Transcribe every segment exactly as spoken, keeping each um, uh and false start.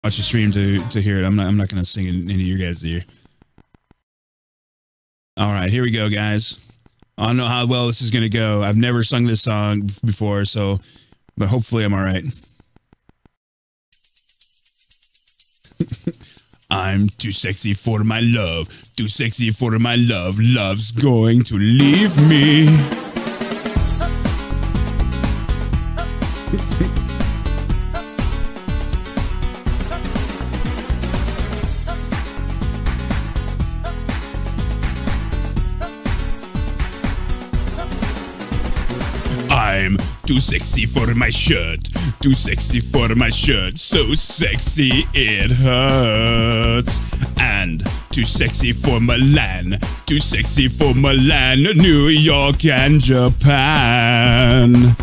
watch the stream to to hear it. I'm not I'm not gonna sing it into your guys' ear. All right, here we go, guys. I don't know how well this is gonna go. I've never sung this song before, so but hopefully I'm all right. I'm too sexy for my love, too sexy for my love. Love's going to leave me. I'm too sexy for my shirt, too sexy for my shirt, so sexy it hurts. And too sexy for Milan, too sexy for Milan, New York and Japan.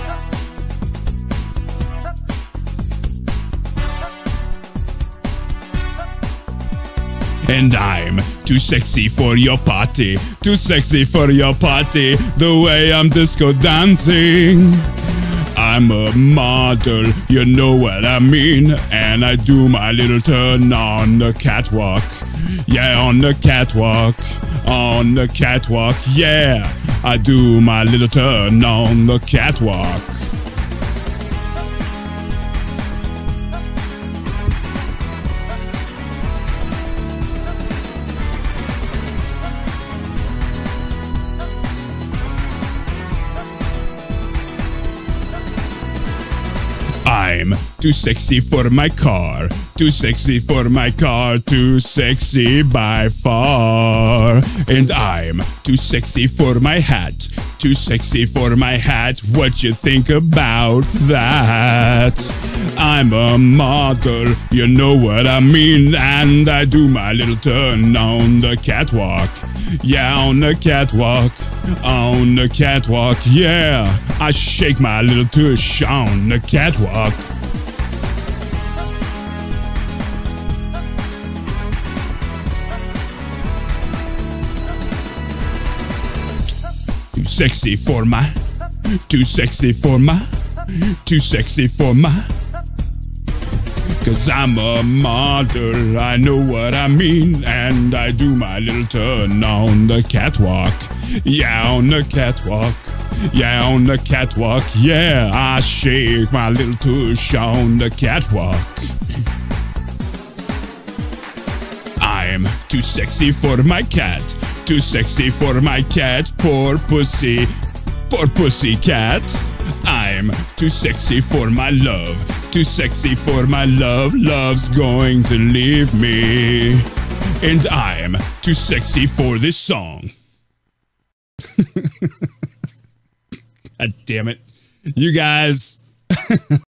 And I'm too sexy for your party, too sexy for your party, the way I'm disco dancing. I'm a model, you know what I mean, and I do my little turn on the catwalk. Yeah, on the catwalk, on the catwalk, yeah, I do my little turn on the catwalk. I'm too sexy for my car, too sexy for my car, too sexy by far. And I'm too sexy for my hat, too sexy for my hat. What you think about that? I'm a model, you know what I mean, and I do my little turn on the catwalk. Yeah, on the catwalk, on the catwalk, yeah, I shake my little tush on the catwalk. Too sexy for my, too sexy for my, too sexy for my. Cause I'm a model, I know what I mean, and I do my little turn on the catwalk. Yeah, on the catwalk. Yeah, on the catwalk. Yeah, I shake my little tush on the catwalk. I'm too sexy for my cat, too sexy for my cat. Poor pussy, poor pussy cat. I'm too sexy for my love, too sexy for my love. Love's going to leave me. And I'm too sexy for this song. God damn it. You guys.